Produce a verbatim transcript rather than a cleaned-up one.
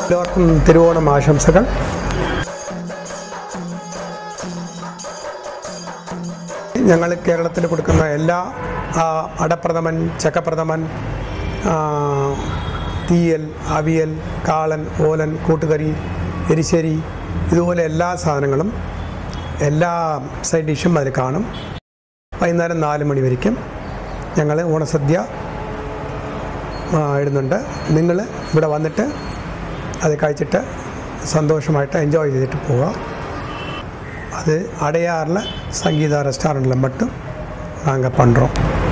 എല്ലാവർക്കും തിരുവോണം ആശംസകൾ. ഞങ്ങൾ കേരളത്തിൽ കൊടുക്കുന്ന എല്ലാ അടപ്രഥമൻ, ചക്കപ്രഥമൻ, തീയൽ, അവിയൽ, കാളൻ, ഓലൻ, കൂട്ടുകറി, എരിശ്ശേരി, ഇതുപോലെ എല്ലാ സാധനങ്ങളും എല്ലാ സൈഡ് ഡിഷും അതിൽ കാണും. വൈകുന്നേരം നാല് മണി വരയ്ക്കും ഞങ്ങൾ ഓണസദ്യ ഇടുന്നുണ്ട്. നിങ്ങൾ ഇവിടെ വന്നിട്ട് അത് കഴിച്ചിട്ട് സന്തോഷമായിട്ട് എൻജോയ് ചെയ്തിട്ട് പോവുക. அது அடையாறில் சங்கீதா ரெஸ்டாரண்ட்டில் மட்டும் நாங்கள் பண்ணுறோம்.